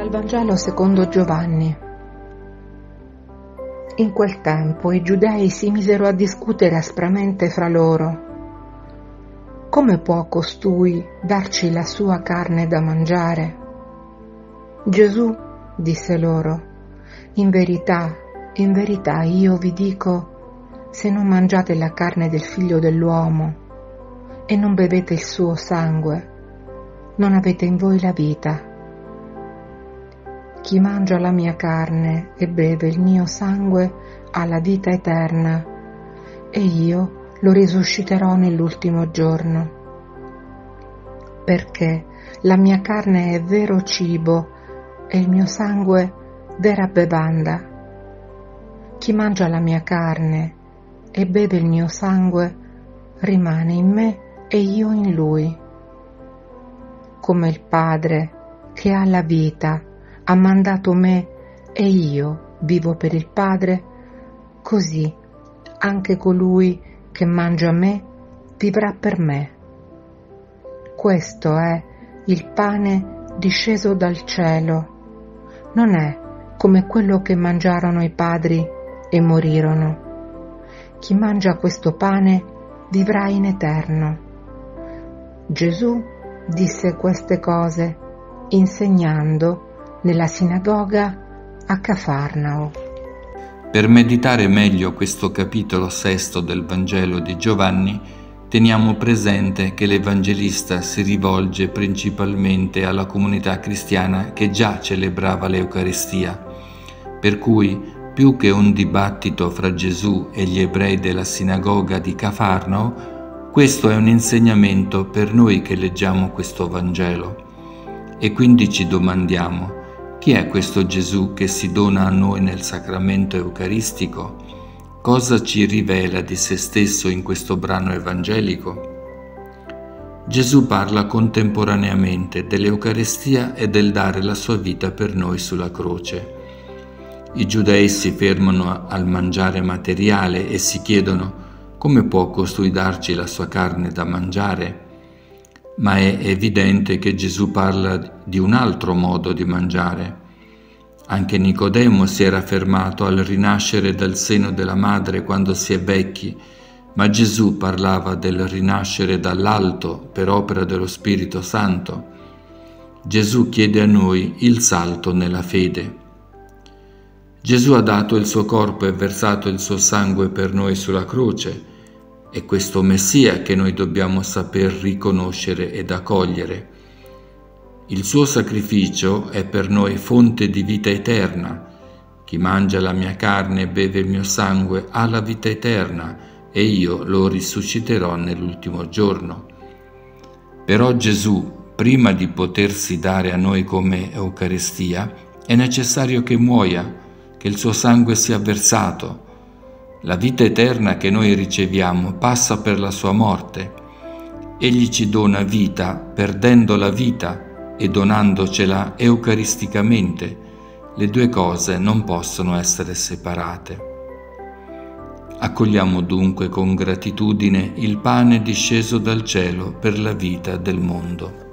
Dal Vangelo secondo Giovanni. In quel tempo i giudei si misero a discutere aspramente fra loro. Come può costui darci la sua carne da mangiare? Gesù disse loro: in verità io vi dico, se non mangiate la carne del Figlio dell'uomo e non bevete il suo sangue, non avete in voi la vita. Chi mangia la mia carne e beve il mio sangue ha la vita eterna, e io lo risusciterò nell'ultimo giorno. Perché la mia carne è vero cibo e il mio sangue vera bevanda. Chi mangia la mia carne e beve il mio sangue rimane in me e io in lui. Come il Padre che ha la vita ha mandato me e io vivo per il Padre, così anche colui che mangia me vivrà per me. Questo è il pane disceso dal cielo. Non è come quello che mangiarono i padri e morirono. Chi mangia questo pane vivrà in eterno. Gesù disse queste cose insegnando nella sinagoga a Cafarnao. Per meditare meglio questo capitolo 6 del Vangelo di Giovanni, teniamo presente che l'Evangelista si rivolge principalmente alla comunità cristiana che già celebrava l'Eucaristia, per cui più che un dibattito fra Gesù e gli ebrei della sinagoga di Cafarnao, questo è un insegnamento per noi che leggiamo questo Vangelo. E quindi ci domandiamo: chi è questo Gesù che si dona a noi nel sacramento eucaristico? Cosa ci rivela di se stesso in questo brano evangelico? Gesù parla contemporaneamente dell'Eucaristia e del dare la sua vita per noi sulla croce. I giudei si fermano al mangiare materiale e si chiedono: come può costui darci la sua carne da mangiare? Ma è evidente che Gesù parla di un altro modo di mangiare. Anche Nicodemo si era fermato al rinascere dal seno della madre quando si è vecchi, ma Gesù parlava del rinascere dall'alto per opera dello Spirito Santo. Gesù chiede a noi il salto nella fede. Gesù ha dato il suo corpo e versato il suo sangue per noi sulla croce. È questo Messia che noi dobbiamo saper riconoscere ed accogliere. Il suo sacrificio è per noi fonte di vita eterna. Chi mangia la mia carne e beve il mio sangue ha la vita eterna, e io lo risusciterò nell'ultimo giorno. Però Gesù, prima di potersi dare a noi come Eucaristia, è necessario che muoia, che il suo sangue sia versato. La vita eterna che noi riceviamo passa per la sua morte. Egli ci dona vita perdendo la vita e donandocela eucaristicamente. Le due cose non possono essere separate. Accogliamo dunque con gratitudine il pane disceso dal cielo per la vita del mondo.